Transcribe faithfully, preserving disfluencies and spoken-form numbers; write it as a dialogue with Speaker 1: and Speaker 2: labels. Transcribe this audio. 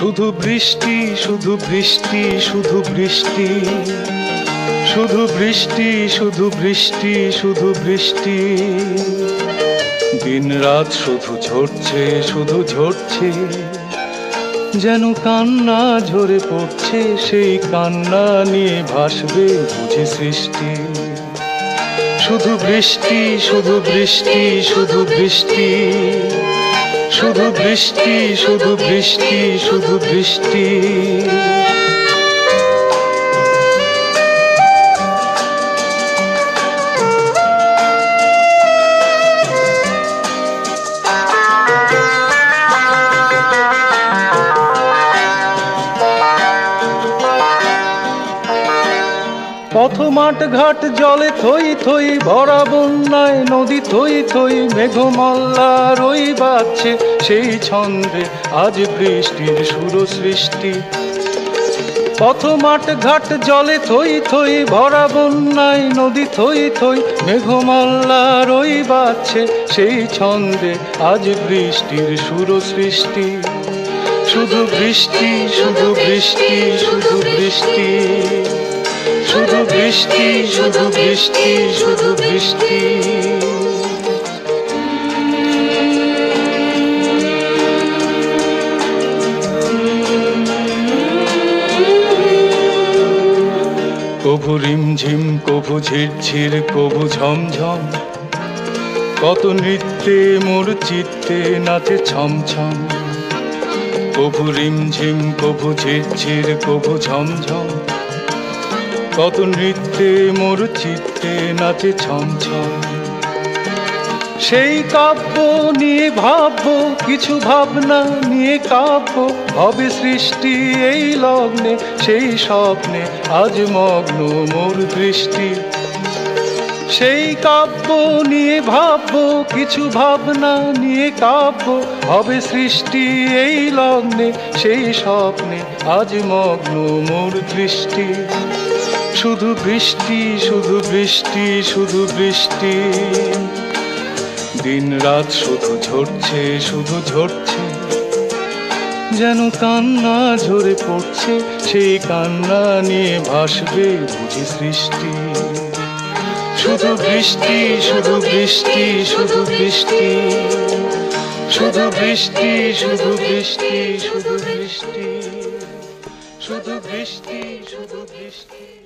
Speaker 1: শুধু বৃষ্টি শুধু বৃষ্টি শুধু বৃষ্টি শুধু বৃষ্টি শুধু বৃষ্টি শুধু বৃষ্টি দিন রাত শুধু ঝরছে শুধু ঝরছে যেন কান্না ঝরে পড়ছে সেই কান্না নিয়ে ভাসবে বুঝি সৃষ্টি শুধু বৃষ্টি শুধু বৃষ্টি শুধু বৃষ্টি শুধু বৃষ্টি শুধু বৃষ্টি শুধু বৃষ্টি পথ মাঠ ঘাট জলে থই থই ভরা বন্যায় নদী থই থই মেঘমাল্লা রই বাজছে সেই ছন্দে আজ বৃষ্টির সুর সৃষ্টি পথ মাঠ ঘাট জলে থই থই ভরা বন্যায় নদী থই থই মেঘমাল্লা রই বাজছে সেই ছন্দে আজ বৃষ্টির সুর সৃষ্টি শুধু বৃষ্টি শুধু বৃষ্টি শুধু বৃষ্টি শুধু বৃষ্টি শুধু বৃষ্টি শুধু বৃষ্টি কভু রিমঝিম কভু ঝিরঝির কভু ঝমঝম কত নৃত্যে মোর চিত্তে নাচে ছমছম কভু রিমঝিম কভু ঝিরঝির কভু ঝমঝম কত নৃত্যে মোর চিত্তে নাচে ছমছম সেই কাব্য নিয়ে ভাববো কিছু ভাবনা নিয়ে কাব্য হবে সৃষ্টি এই লগ্নে সেই স্বপ্নে আজ মগ্ন মোর দৃষ্টি সেই কাব্য নিয়ে ভাববো কিছু ভাবনা নিয়ে কাব্য হবে সৃষ্টি এই লগ্নে সেই স্বপ্নে আজ মগ্ন মোর দৃষ্টি শুধু বৃষ্টি শুধু বৃষ্টি শুধু বৃষ্টি দিন রাত শুধু ঝরছে শুধু ঝরছে যেন কান্না ঝরে পড়ছে সেই কান্না নিয়ে ভাসবে বুঝি সৃষ্টি শুধু বৃষ্টি শুধু বৃষ্টি শুধু বৃষ্টি শুধু বৃষ্টি শুধু বৃষ্টি শুধু বৃষ্টি শুধু বৃষ্টি শুধু বৃষ্টি